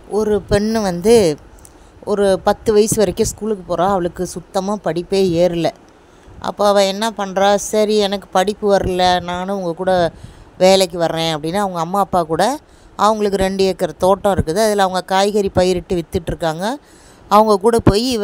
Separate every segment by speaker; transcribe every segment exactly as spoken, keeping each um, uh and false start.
Speaker 1: ஒரு பெண்ணு வந்து ஒரு பத்து வயசு வரைக்கும் ஸ்கூலுக்கு போகிறா. அவளுக்கு சுத்தமாக படிப்பே ஏறல. அப்போ அவள் என்ன பண்ணுறா, சரி எனக்கு படிப்பு வரல, நானும் உங்கள் கூட வேலைக்கு வர்றேன் அப்படின்னு அவங்க அம்மா அப்பா கூட, அவங்களுக்கு ரெண்டு ஏக்கர் தோட்டம் இருக்குது, அதில் அவங்க காய்கறி பயிரிட்டு விற்றுட்ருக்காங்க. அவங்க கூட போய் இவ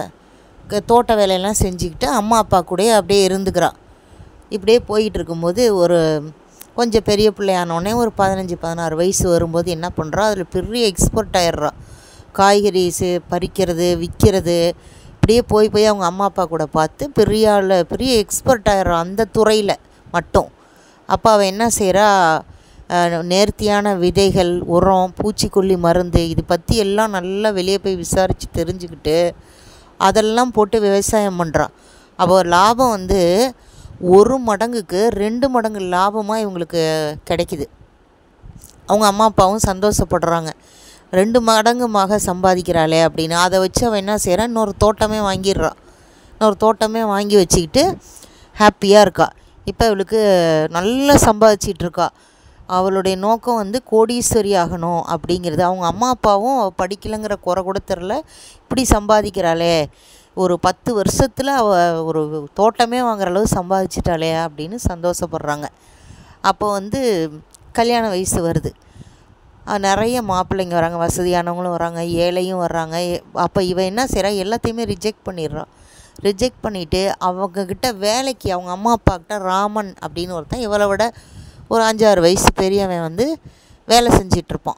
Speaker 1: தோட்ட வேலையெல்லாம் செஞ்சுக்கிட்டு அம்மா அப்பா கூடயே அப்படியே இருந்துக்கிறா. இப்படியே போயிட்டு இருக்கும்போது ஒரு கொஞ்சம் பெரிய பிள்ளையானோடனே ஒரு பதினஞ்சு பதினாறு வயசு வரும்போது என்ன பண்ணுறா, அதில் பெரிய எக்ஸ்பர்ட் ஆயிடுறா. காய்கறி சே பறிக்கிறது, விற்கிறது, இப்படியே போய் போய் அவங்க அம்மா அப்பா கூட பார்த்து பெரிய ஆள், பெரிய எக்ஸ்பர்ட் ஆயிடுறா அந்த துறையில் மட்டும். அப்போ அவள் என்ன செய்கிறா, நேர்த்தியான விதைகள், உரம், பூச்சிக்கொல்லி மருந்து, இது பற்றி எல்லாம் நல்லா வெளியே போய் விசாரித்து தெரிஞ்சுக்கிட்டு அதெல்லாம் போட்டு விவசாயம் பண்ணுறா. அப்போ லாபம் வந்து ஒரு மடங்குக்கு ரெண்டு மடங்கு லாபமாக இவங்களுக்கு கிடைக்கிது. அவங்க அம்மா அப்பாவும் சந்தோஷப்படுறாங்க, ரெண்டு மடங்கு மக சம்பாதிக்கிறாளே அப்படின்னு. அதை வச்சு அவள் என்ன செய்கிறா, இன்னொரு தோட்டமே வாங்கிடுறா. இன்னொரு தோட்டமே வாங்கி வச்சுக்கிட்டு ஹாப்பியாக இருக்கா. இப்போ இவளுக்கு நல்லா சம்பாதிச்சிட்ருக்கா. அவளுடைய நோக்கம் வந்து கோடீஸ்வரி ஆகணும் அப்படிங்கிறது. அவங்க அம்மா அப்பாவும் படிக்கலைங்கிற குறை கூட தெரில, இப்படி சம்பாதிக்கிறாளே, ஒரு பத்து வருஷத்தில் அவள் ஒரு தோட்டமே வாங்குற அளவு சம்பாதிச்சிட்டாளே அப்படின்னு சந்தோஷப்படுறாங்க. அப்போ வந்து கல்யாண வயசு வருது. நிறைய மாப்பிள்ளைங்க வராங்க, வசதியானவங்களும் வராங்க, ஏழையும் வர்றாங்க. அப்போ இவன் என்ன செய்கிறா, எல்லாத்தையுமே ரிஜெக்ட் பண்ணிடுறான். ரிஜெக்ட் பண்ணிவிட்டு அவங்கக்கிட்ட வேலைக்கு, அவங்க அம்மா அப்பாக்கிட்ட ராமன் அப்படின்னு ஒருத்தன் இவளை விட ஒரு அஞ்சாறு வயசு பெரியவன் வந்து வேலை செஞ்சிட்ருப்பான்.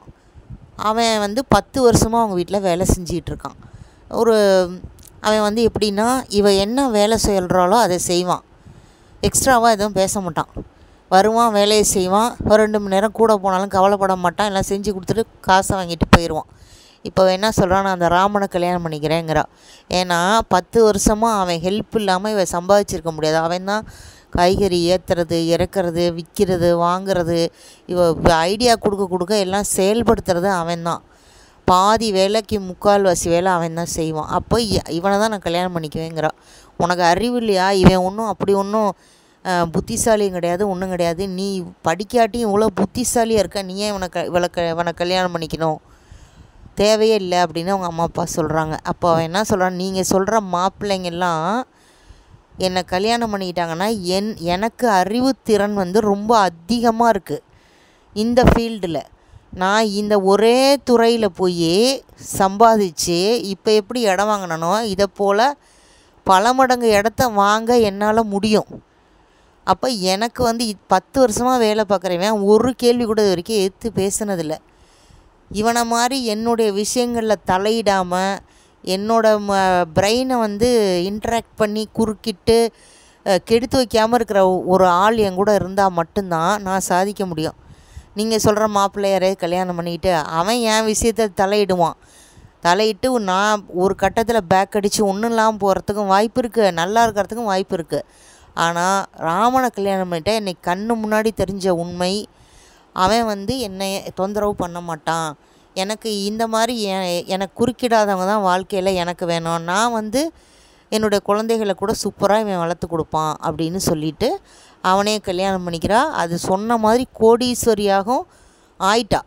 Speaker 1: அவன் வந்து பத்து வருஷமாக அவங்க வீட்டில் வேலை செஞ்சிகிட்ருக்கான். ஒரு அவன் வந்து எப்படின்னா, இவ என்ன வேலை சொல்கிறாளோ அதை செய்வான், எக்ஸ்ட்ராவாக எதுவும் பேச மாட்டான். வருவான், வேலையை செய்வான், ஒரு ரெண்டு மணி நேரம் கூட போனாலும் கவலைப்பட மாட்டான், எல்லாம் செஞ்சு கொடுத்துட்டு காசை வாங்கிட்டு போயிடுவான். இப்போ என்ன சொல்கிறான், நான் அந்த ராமனை கல்யாணம் பண்ணிக்கிறேங்கிறா. ஏன்னா பத்து வருஷமாக அவன் ஹெல்ப் இல்லாமல் இவன் சம்பாதிச்சிருக்க முடியாது. அவன் தான் காய்கறி ஏற்றுறது, இறக்குறது, விற்கிறது, வாங்கிறது, இவ ஐடியா கொடுக்க கொடுக்க எல்லாம் செயல்படுத்துறது அவன் தான். பாதி வேலைக்கு முக்கால்வாசி வேலை அவன் தான் செய்வான். அப்போ இவனை தான் நான் கல்யாணம் பண்ணிக்குவேங்கிறா. உனக்கு அறிவு இல்லையா, இவன் ஒன்றும் அப்படி ஒன்றும் புத்திசாலியும் கிடையாது, ஒன்றும் கிடையாது, நீ படிக்காட்டியும் இவ்வளோ புத்திசாலியாக இருக்க, நீ ஏன் இவனை க இவளை க இவனை கல்யாணம் பண்ணிக்கணும், தேவையே இல்லை அப்படின்னு அவங்க அம்மா அப்பா சொல்கிறாங்க. அப்போ அவன் என்ன சொல்கிறான், நீங்கள் சொல்கிற மாப்பிள்ளைங்கெல்லாம் என்னை கல்யாணம் பண்ணிக்கிட்டாங்கன்னா என் எனக்கு அறிவுத்திறன் வந்து ரொம்ப அதிகமாக இருக்குது இந்த ஃபீல்டில். நான் இந்த ஒரே துறையில் போய் சம்பாதிச்சு இப்போ எப்படி இடம் வாங்கினனோ இதை போல் பல மடங்கு இடத்த வாங்க என்னால் முடியும். அப்போ எனக்கு வந்து பத்து வருஷமாக வேலை பார்க்குறவன் ஒரு கேள்வி கூட இது வரைக்கும் எதிர்த்து பேசுனதில்லை. இவனை மாதிரி என்னுடைய விஷயங்களில் தலையிடாமல் என்னோட ம பிரெயினை வந்து இன்ட்ராக்ட் பண்ணி குறுக்கிட்டு கெடுத்து வைக்காமல் இருக்கிற ஒரு ஆள் என் கூட இருந்தால் மட்டும்தான் நான் சாதிக்க முடியும். நீங்கள் சொல்கிற மாப்பிள்ளை யாரையாவது கல்யாணம் பண்ணிக்கிட்டு அவன் என் விஷயத்தை தலையிடுவான். தலையிட்டு நான் ஒரு கட்டத்தில் பேக் அடித்து ஒன்றும் இல்லாமல் போகிறதுக்கும் வாய்ப்பு இருக்குது, நல்லா இருக்கிறதுக்கும் வாய்ப்பு இருக்குது. ஆனால் ராமனை கல்யாணம் பண்ணிட்டா என்னை கண்ணு முன்னாடி தெரிஞ்ச உண்மை, அவன் வந்து என்னை தொந்தரவு பண்ண மாட்டான், எனக்கு இந்த மாதிரி எனக்கு குறுக்கிடாதவங்க தான் வாழ்க்கையில் எனக்கு வேணும், நான் வந்து என்னுடைய குழந்தைகளை கூட சூப்பராக இவன் வளர்த்து கொடுப்பான் அப்படின்னு சொல்லிவிட்டு அவனே கல்யாணம் பண்ணிக்கிறா. அது சொன்ன மாதிரி கோடீஸ்வரியாகவும் ஆயிட்டா.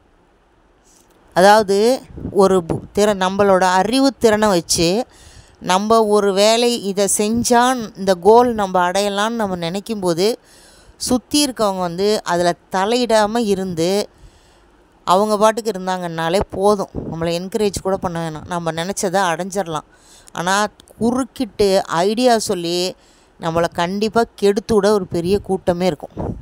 Speaker 1: அதாவது ஒரு திறன், நம்மளோட அறிவுத்திறனை வச்சு நம்ம ஒரு வேலை இதை செஞ்சால் இந்த கோல் நம்ம அடையலான்னு நம்ம நினைக்கும்போது சுற்றி இருக்கவங்க வந்து அதில் தலையிடாமல் இருந்து அவங்க பாட்டுக்கு இருந்தாங்கன்னாலே போதும், நம்மளை என்கரேஜ் கூட பண்ண வேணாம், நம்ம நினச்சதை அடைஞ்சிடலாம். ஆனால் குறுக்கிட்டு ஐடியா சொல்லி நம்மளை கண்டிப்பாக கெடுத்து விட ஒரு பெரிய கூட்டமே இருக்கும்.